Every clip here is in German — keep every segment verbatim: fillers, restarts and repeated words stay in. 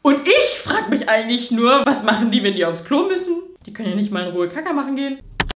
Und ich frage mich eigentlich nur, was machen die, wenn die aufs Klo müssen? Die können ja nicht mal in Ruhe Kacke machen gehen.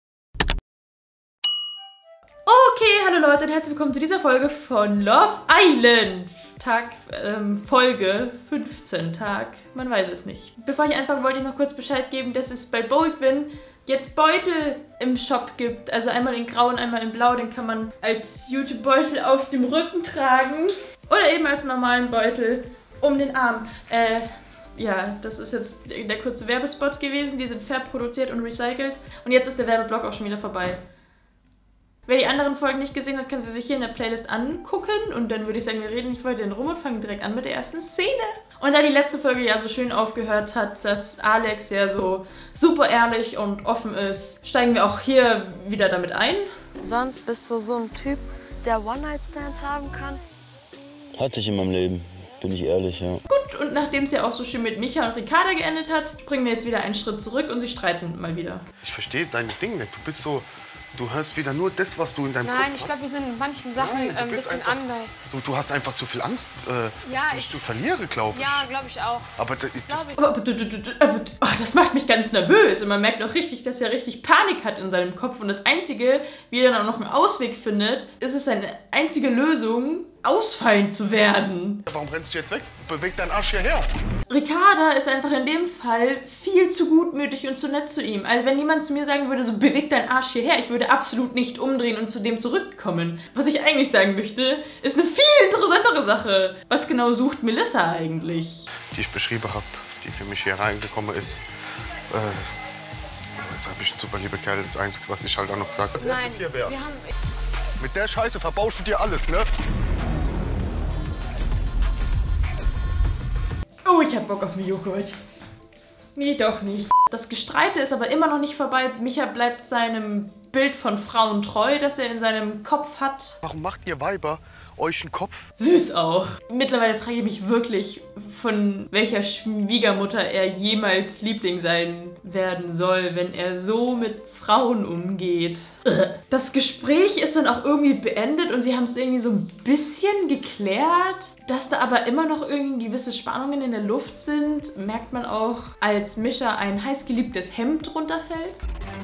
Okay, hallo Leute und herzlich willkommen zu dieser Folge von Love Island. Tag, ähm, Folge fünfzehn, Tag, man weiß es nicht. Bevor ich anfange, wollte ich noch kurz Bescheid geben, dass es bei Boldwin jetzt Beutel im Shop gibt. Also einmal in grau und einmal in blau, den kann man als YouTube-Beutel auf dem Rücken tragen. Oder eben als normalen Beutel um den Arm. Äh, ja, das ist jetzt der kurze Werbespot gewesen. Die sind fair produziert und recycelt. Und jetzt ist der Werbeblock auch schon wieder vorbei. Wer die anderen Folgen nicht gesehen hat, kann sie sich hier in der Playlist angucken. Und dann würde ich sagen, wir reden nicht weiter rum und fangen direkt an mit der ersten Szene. Und da die letzte Folge ja so schön aufgehört hat, dass Alex ja so super ehrlich und offen ist, steigen wir auch hier wieder damit ein. Sonst bist du so ein Typ, der One-Night-Stands haben kann? Hatte ich in meinem Leben, bin ich ehrlich, ja. Gut, und nachdem es ja auch so schön mit Micha und Ricarda geendet hat, springen wir jetzt wieder einen Schritt zurück und sie streiten mal wieder. Ich verstehe dein Ding nicht. Du bist so... Du hörst wieder nur das, was du in deinem Nein, Kopf hast. Nein, ich glaube, wir sind in manchen Sachen Nein, ein bisschen einfach, anders. Du, du hast einfach zu viel Angst, äh, ja, mich ich, zu verlieren, glaube ich. Ja, glaube ich auch. Aber das, das, aber, aber, aber oh, das macht mich ganz nervös. Und man merkt auch richtig, dass er richtig Panik hat in seinem Kopf. Und das Einzige, wie er dann auch noch einen Ausweg findet, ist es seine einzige Lösung, ausfallen zu werden. Warum rennst du jetzt weg? Beweg deinen Arsch hierher. Ricarda ist einfach in dem Fall viel zu gutmütig und zu nett zu ihm. Also wenn jemand zu mir sagen würde, so beweg deinen Arsch hierher, ich würde absolut nicht umdrehen und zu dem zurückkommen. Was ich eigentlich sagen möchte, ist eine viel interessantere Sache. Was genau sucht Melissa eigentlich? Die ich beschrieben habe, die für mich hier reingekommen ist. Äh, jetzt habe ich einen super liebe Kerl, das Einzige, was ich halt auch noch sage. Als Nein, erstes hier wäre. wir haben... Mit der Scheiße verbaust du dir alles, ne? Oh, ich hab Bock auf einen Joghurt. Nee, doch nicht. Das Gestreite ist aber immer noch nicht vorbei. Micha bleibt seinem Bild von Frauen treu, das er in seinem Kopf hat. Warum macht ihr Weiber euch einen Kopf? Süß auch. Mittlerweile frage ich mich wirklich, von welcher Schwiegermutter er jemals Liebling sein werden soll, wenn er so mit Frauen umgeht. Das Gespräch ist dann auch irgendwie beendet und sie haben es irgendwie so ein bisschen geklärt. Dass da aber immer noch irgendwie gewisse Spannungen in der Luft sind, merkt man auch, als Mischa ein heißgeliebtes Hemd runterfällt.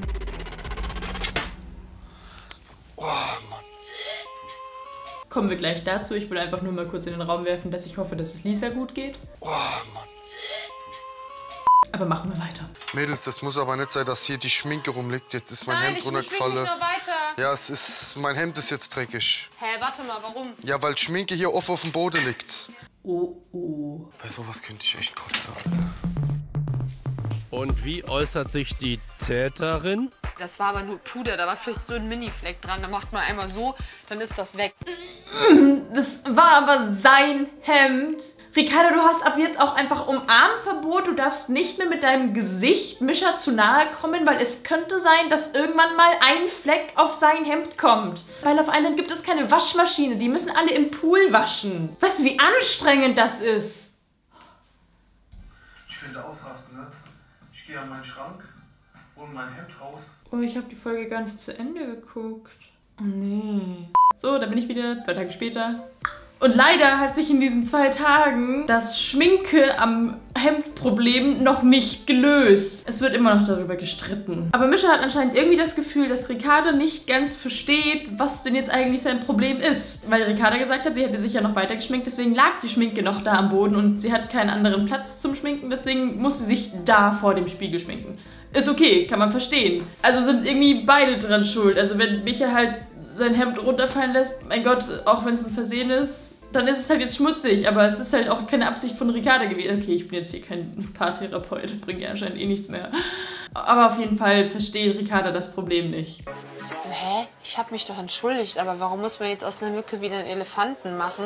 Oh, Mann. Kommen wir gleich dazu. Ich will einfach nur mal kurz in den Raum werfen, dass ich hoffe, dass es Lisa gut geht. Oh, Mann. Aber machen wir weiter. Mädels, das muss aber nicht sein, dass hier die Schminke rumliegt. Jetzt ist mein Nein, Hemd ich runtergefallen. schwing mich noch weiter. Ja, es ist, mein Hemd ist jetzt dreckig. Hä, warte mal, warum? Ja, weil Schminke hier offen auf dem Boden liegt. Oh, oh. Bei sowas könnte ich echt kotzen, Alter. Und wie äußert sich die Täterin? Das war aber nur Puder, da war vielleicht so ein Mini-Fleck dran. Da macht man einmal so, dann ist das weg. Das war aber sein Hemd. Ricarda, du hast ab jetzt auch einfach Umarmverbot. Du darfst nicht mehr mit deinem Gesicht Mischa zu nahe kommen, weil es könnte sein, dass irgendwann mal ein Fleck auf sein Hemd kommt. Weil auf Island gibt es keine Waschmaschine. Die müssen alle im Pool waschen. Weißt du, wie anstrengend das ist? Ich könnte ausrasten, ne? Ich gehe an meinen Schrank, hole mein Hemd raus. Oh, ich habe die Folge gar nicht zu Ende geguckt. Oh nee. So, da bin ich wieder, zwei Tage später. Und leider hat sich in diesen zwei Tagen das Schminke am Hemdproblem noch nicht gelöst. Es wird immer noch darüber gestritten. Aber Mischa hat anscheinend irgendwie das Gefühl, dass Ricarda nicht ganz versteht, was denn jetzt eigentlich sein Problem ist. Weil Ricarda gesagt hat, sie hätte sich ja noch weiter geschminkt, deswegen lag die Schminke noch da am Boden und sie hat keinen anderen Platz zum Schminken, deswegen muss sie sich da vor dem Spiegel schminken. Ist okay, kann man verstehen. Also sind irgendwie beide dran schuld. Also wenn Micha halt sein Hemd runterfallen lässt, mein Gott, auch wenn es ein Versehen ist, dann ist es halt jetzt schmutzig, aber es ist halt auch keine Absicht von Ricarda gewesen. Okay, ich bin jetzt hier kein Paartherapeut, bringt ja anscheinend eh nichts mehr. Aber auf jeden Fall versteht Ricarda das Problem nicht. Hä? Ich habe mich doch entschuldigt, aber warum muss man jetzt aus einer Mücke wieder einen Elefanten machen?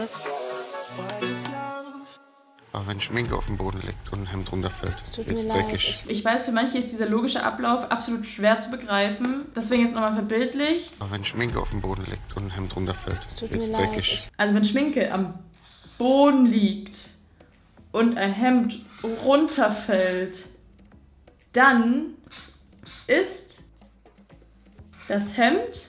Aber wenn Schminke auf dem Boden liegt und ein Hemd runterfällt, Es tut wird's mir leid, dreckig. Ich weiß, für manche ist dieser logische Ablauf absolut schwer zu begreifen. Deswegen jetzt nochmal verbildlich. Aber wenn Schminke auf dem Boden liegt und ein Hemd runterfällt, Es tut wird's mir leid. dreckig. Ich, Also wenn Schminke am Boden liegt und ein Hemd runterfällt, dann ist das Hemd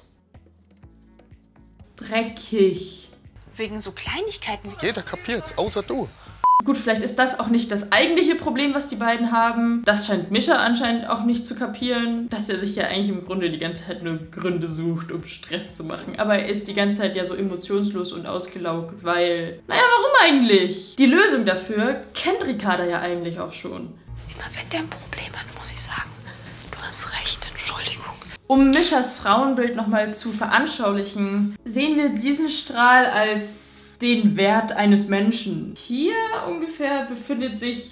dreckig. wegen so Kleinigkeiten. Jeder kapiert's, außer du. Gut, vielleicht ist das auch nicht das eigentliche Problem, was die beiden haben. Das scheint Mischa anscheinend auch nicht zu kapieren, dass er sich ja eigentlich im Grunde die ganze Zeit nur Gründe sucht, um Stress zu machen. Aber er ist die ganze Zeit ja so emotionslos und ausgelaugt, weil... Naja, warum eigentlich? Die Lösung dafür kennt Ricarda ja eigentlich auch schon. Immer wenn der ein Problem hat, muss ich sagen, du hast recht, Entschuldigung. Um Mischas Frauenbild nochmal zu veranschaulichen, sehen wir diesen Strahl als den Wert eines Menschen. Hier ungefähr befindet sich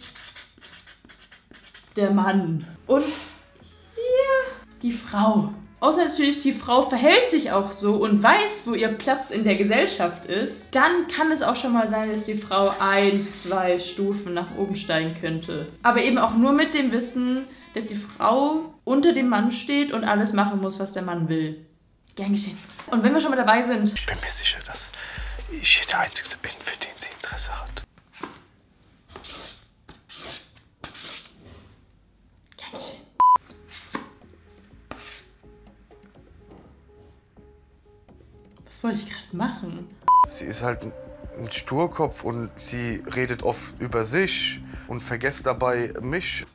der Mann und hier die Frau. Außer natürlich, die Frau verhält sich auch so und weiß, wo ihr Platz in der Gesellschaft ist. Dann kann es auch schon mal sein, dass die Frau ein, zwei Stufen nach oben steigen könnte. Aber eben auch nur mit dem Wissen, dass die Frau unter dem Mann steht und alles machen muss, was der Mann will. Gern geschehen. Und wenn wir schon mal dabei sind... Ich bin mir sicher, dass ich hier der Einzige bin, für den sie Interesse hat. Gern geschehen. Was wollte ich gerade machen? Sie ist halt ein Sturkopf und sie redet oft über sich und vergisst dabei mich.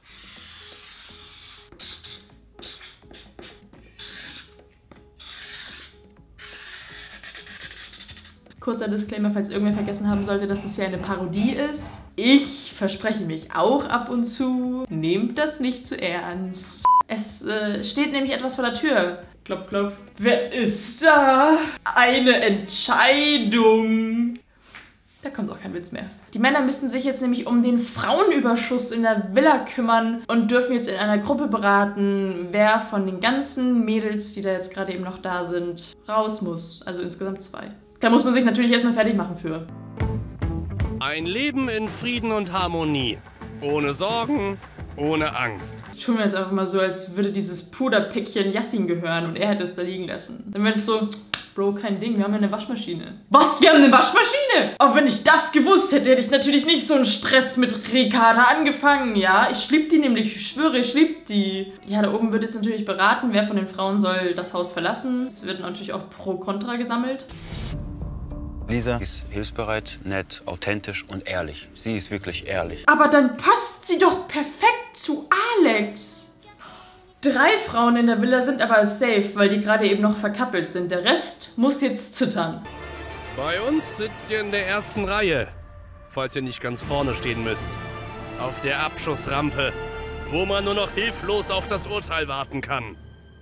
Kurzer Disclaimer, falls irgendwer vergessen haben sollte, dass es ja eine Parodie ist. Ich verspreche mich auch ab und zu. Nehmt das nicht zu ernst. Es äh, steht nämlich etwas vor der Tür. Klopf, klopf. Wer ist da? Eine Entscheidung. Da kommt auch kein Witz mehr. Die Männer müssen sich jetzt nämlich um den Frauenüberschuss in der Villa kümmern und dürfen jetzt in einer Gruppe beraten, wer von den ganzen Mädels, die da jetzt gerade eben noch da sind, raus muss. Also insgesamt zwei. Da muss man sich natürlich erstmal fertig machen für. Ein Leben in Frieden und Harmonie. Ohne Sorgen, ohne Angst. Ich tue mir jetzt einfach mal so, als würde dieses Puderpäckchen Yassin gehören und er hätte es da liegen lassen. Dann wäre es so, Bro, kein Ding, wir haben ja eine Waschmaschine. Was? Wir haben eine Waschmaschine? Auch wenn ich das gewusst hätte, hätte ich natürlich nicht so einen Stress mit Ricarda angefangen, ja? Ich lieb die nämlich, ich schwöre, ich lieb die. Ja, da oben wird jetzt natürlich beraten, wer von den Frauen soll das Haus verlassen. Es wird natürlich auch Pro-Kontra gesammelt. Lisa ist hilfsbereit, nett, authentisch und ehrlich. Sie ist wirklich ehrlich. Aber dann passt sie doch perfekt zu Alex. Drei Frauen in der Villa sind aber safe, weil die gerade eben noch verkappelt sind. Der Rest muss jetzt zittern. Bei uns sitzt ihr in der ersten Reihe, falls ihr nicht ganz vorne stehen müsst. Auf der Abschussrampe, wo man nur noch hilflos auf das Urteil warten kann.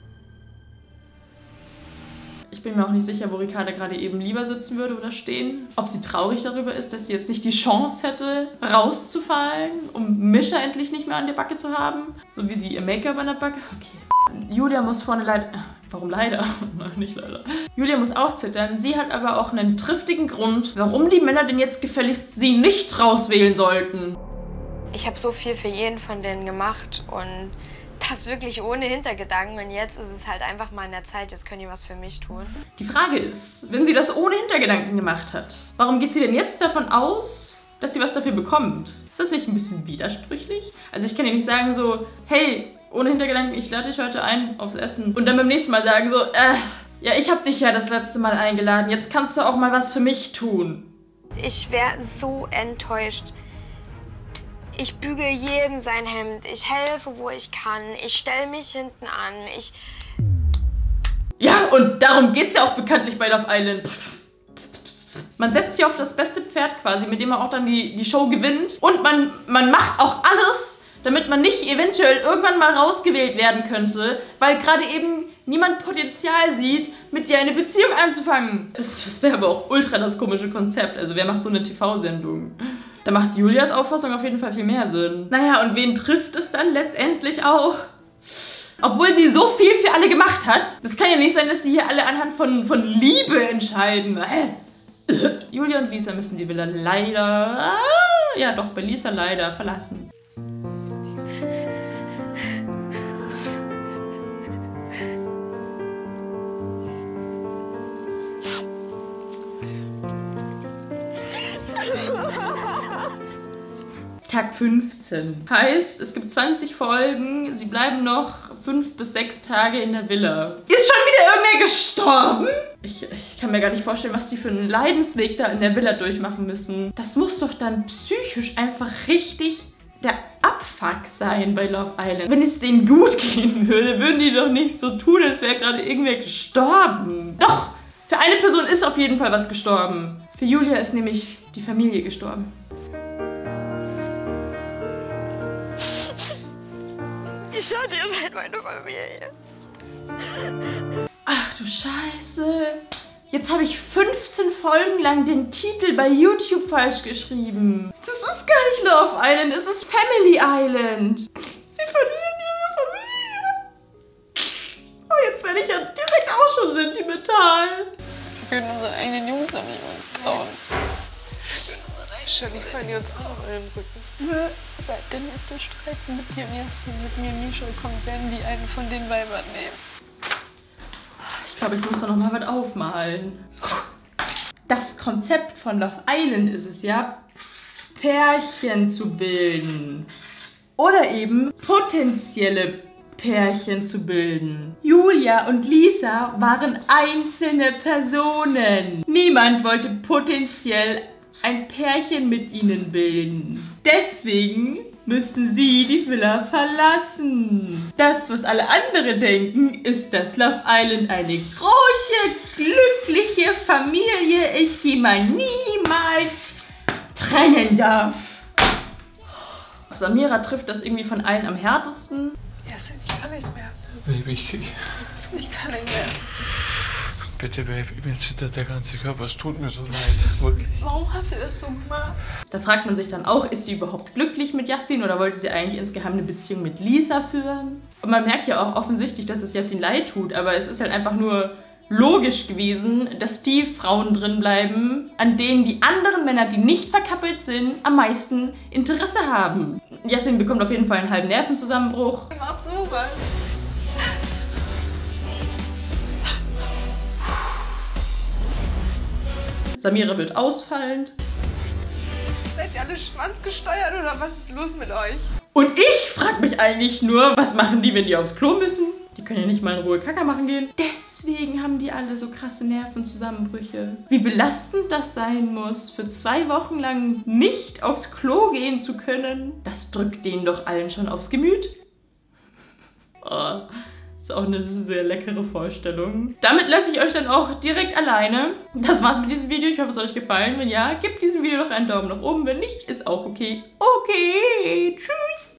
Ich bin mir auch nicht sicher, wo Ricarda gerade eben lieber sitzen würde oder stehen. Ob sie traurig darüber ist, dass sie jetzt nicht die Chance hätte, rauszufallen, um Mischa endlich nicht mehr an der Backe zu haben. So wie sie ihr Make-up an der Backe. Okay. Julia muss vorne leider... Warum leider? Nein, nicht leider. Julia muss auch zittern. Sie hat aber auch einen triftigen Grund, warum die Männer denn jetzt gefälligst sie nicht rauswählen sollten. Ich habe so viel für jeden von denen gemacht und das wirklich ohne Hintergedanken. Und jetzt ist es halt einfach mal in der Zeit, jetzt können die was für mich tun. Die Frage ist, wenn sie das ohne Hintergedanken gemacht hat, warum geht sie denn jetzt davon aus, dass sie was dafür bekommt? Ist das nicht ein bisschen widersprüchlich? Also ich kann ihr nicht sagen so, hey, ohne Hintergedanken, ich lade dich heute ein aufs Essen. Und dann beim nächsten Mal sagen so, äh, ja, ich habe dich ja das letzte Mal eingeladen, jetzt kannst du auch mal was für mich tun. Ich wäre so enttäuscht. Ich bügele jedem sein Hemd, ich helfe, wo ich kann, ich stelle mich hinten an, ich... Ja, und darum geht's ja auch bekanntlich bei Love Island. Man setzt sich auf das beste Pferd quasi, mit dem man auch dann die, die Show gewinnt. Und man, man macht auch alles, damit man nicht eventuell irgendwann mal rausgewählt werden könnte, weil gerade eben niemand Potenzial sieht, mit dir eine Beziehung anzufangen. Das, das wäre aber auch ultra das komische Konzept. Also wer macht so eine T V-Sendung? Da macht Julias Auffassung auf jeden Fall viel mehr Sinn. Naja, und wen trifft es dann letztendlich auch? Obwohl sie so viel für alle gemacht hat. Das kann ja nicht sein, dass sie hier alle anhand von, von Liebe entscheiden. Hä? Julia und Lisa müssen die Villa leider... Ah, ja doch, bei Lisa leider verlassen. Tag fünfzehn. Heißt, es gibt zwanzig Folgen, sie bleiben noch fünf bis sechs Tage in der Villa. Ist schon wieder irgendwer gestorben? Ich, ich kann mir gar nicht vorstellen, was die für einen Leidensweg da in der Villa durchmachen müssen. Das muss doch dann psychisch einfach richtig der Abfuck sein bei Love Island. Wenn es denen gut gehen würde, würden die doch nicht so tun, als wäre gerade irgendwer gestorben. Doch, für eine Person ist auf jeden Fall was gestorben. Für Julia ist nämlich die Familie gestorben. Ich dachte, ihr seid meine Familie. Ach du Scheiße. Jetzt habe ich fünfzehn Folgen lang den Titel bei YouTube falsch geschrieben. Das ist gar nicht Love Island, es ist Family Island. Sie verlieren ihre Familie. Oh, jetzt werde ich ja direkt auch schon sentimental. Wir können unsere eigenen Jungs noch nicht uns trauen. Shirley fallen die uns auch noch in den Rücken. Wenn es den Streiten mit dir und Yassin, mit mir und Misha kommt, werden die einen von den Weibern nehmen. Ich glaube, ich muss da noch mal was aufmalen. Das Konzept von Love Island ist es ja, Pärchen zu bilden. Oder eben potenzielle Pärchen zu bilden. Julia und Lisa waren einzelne Personen. Niemand wollte potenziell ein Pärchen mit ihnen bilden. Deswegen müssen sie die Villa verlassen. Das, was alle anderen denken, ist, dass Love Island eine große, glückliche Familie ist, die man niemals trennen darf. Samira trifft das irgendwie von allen am härtesten. Yassin, ich kann nicht mehr. Baby, ich, ich, Ich kann nicht mehr. bitte, Baby, mir zittert der ganze Körper. Es tut mir so leid, wirklich. Warum habt ihr das so gemacht? Da fragt man sich dann auch, ist sie überhaupt glücklich mit Yassin oder wollte sie eigentlich insgeheim eine Beziehung mit Lisa führen? Und man merkt ja auch offensichtlich, dass es Yassin leid tut, aber es ist halt einfach nur logisch gewesen, dass die Frauen drin bleiben, an denen die anderen Männer, die nicht verkappelt sind, am meisten Interesse haben. Yassin bekommt auf jeden Fall einen halben Nervenzusammenbruch. Mach sowas. Samira wird ausfallend. Seid ihr alle schwanzgesteuert oder was ist los mit euch? Und ich frage mich eigentlich nur, was machen die, wenn die aufs Klo müssen? Die können ja nicht mal in Ruhe Kacker machen gehen. Deswegen haben die alle so krasse Nervenzusammenbrüche. Wie belastend das sein muss, für zwei Wochen lang nicht aufs Klo gehen zu können. Das drückt denen doch allen schon aufs Gemüt. Oh, ist auch eine sehr leckere Vorstellung. Damit lasse ich euch dann auch direkt alleine. Das war's mit diesem Video. Ich hoffe, es hat euch gefallen. Wenn ja, gebt diesem Video doch einen Daumen nach oben. Wenn nicht, ist auch okay. Okay, tschüss.